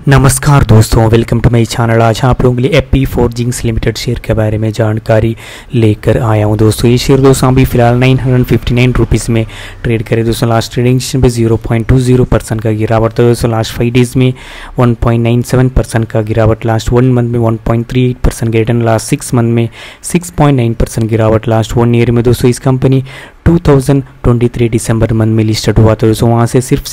नमस्कार दोस्तों, welcome to my channel. आज आप लोगों के लिए एपी फोर्जिंग्स लिमिटेड शेयर के बारे में जानकारी लेकर आया हूं। दोस्तों ये शेयर दोस्तों अभी फिलहाल 959 रुपीज़ में ट्रेड करे। दोस्तों लास्ट ट्रेडिंग सेशन पे 0.20% का गिरावट था। दोस्तों लास्ट 5 डेज़ में 1.97% का गिरावट, लास्ट 1 मंथ में 1.38% गिरावट, लास्ट 6 मंथ में 6.9% गिरावट, लास्ट 1 ईयर में। दोस्तों इस कंपनी 2023 दिसंबर मंथ में लिस्टेड हुआ था। दोस्तों वहाँ से सिर्फ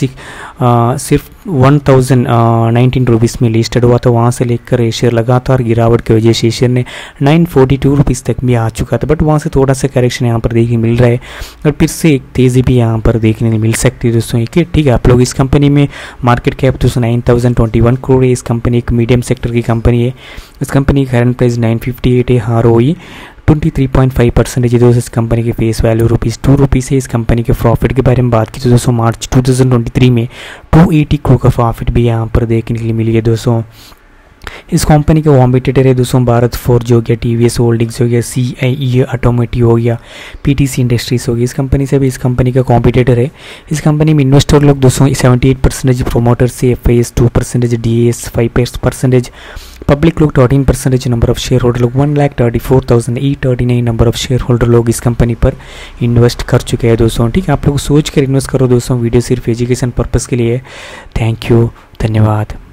1019 रुपीज़ में लिस्टेड हुआ था। वहाँ से लेकर ये शेयर लगातार गिरावट की वजह से शेयर ने 942 रुपीज़ तक भी आ चुका था, बट वहाँ से थोड़ा सा करेक्शन यहाँ पर देखने मिल रहा है और फिर से एक तेज़ी भी यहाँ पर देखने मिल सकती है। दोस्तों ठीक है, आप लोग इस कंपनी में मार्केट कैप दोस्तों 9021 करोड़ है। इस कंपनी एक मीडियम सेक्टर की कंपनी है। इस कंपनी की करंट प्राइस 958 है। ROE 23.5% है। दोस्तों इस कंपनी के फेस वैल्यू ₹2 है। इस कंपनी के प्रॉफिट के बारे में बात की तो दोस्तों मार्च 2023 में 280 करोड़ का प्रॉफिट भी यहाँ पर देखने के लिए मिली है। दोस्तों इस कंपनी के कॉम्पिटिटर है दोस्तों भारत फोर्ज हो गया, TVS होल्डिंग्स हो गया, CIE ऑटोमोटिव हो गया, PTC इंडस्ट्रीज हो गई। इस कंपनी से भी इस कंपनी का कॉम्पिटिटर है। इस कंपनी में इन्वेस्टर लोग दोस्तों 78% प्रोमोटर से, FIS 2%, DAS 5%, पब्लिक लोग 13%, नंबर ऑफ शेयर होल्डर लोग 1,34,839 नंबर ऑफ शेयर होल्डर लोग इस कंपनी पर इन्वेस्ट कर चुके हैं। दोस्तों ठीक है, आप लोग सोच कर इन्वेस्ट करो। दोस्तों वीडियो सिर्फ एजुकेशन पर्पज़ के लिए है। थैंक यू, धन्यवाद।